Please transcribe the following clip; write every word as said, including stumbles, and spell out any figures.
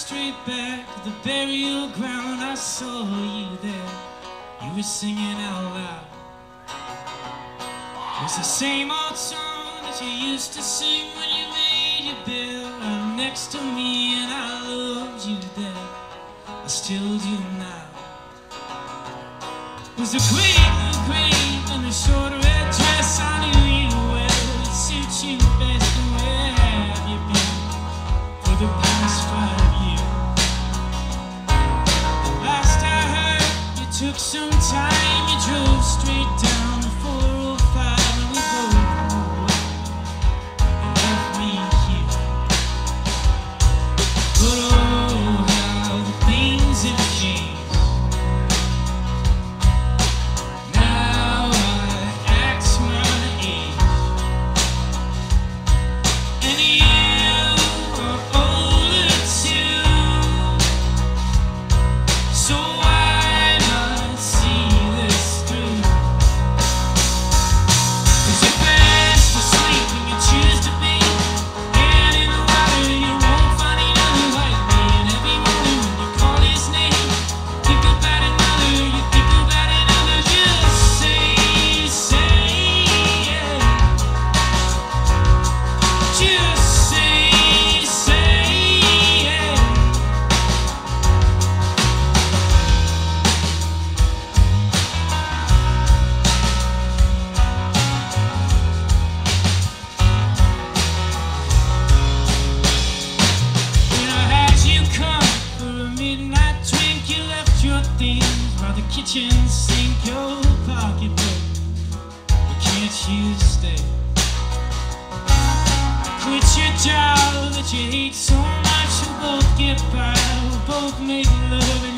straight back to the burial ground. I saw you there, you were singing out loud. It's the same old song that you used to sing when you laid your bed right next to me, and I loved you then, I still do now. It was a great blue grave and a short red dress. I knew you well, it suits you best. And where have you been for the past five years? Last I heard, you took some time, you drove straight down the four oh five. Kitchen sink, your pocketbook, but can't you stay? Quit your job that you hate so much, we'll both get by, we'll both make love.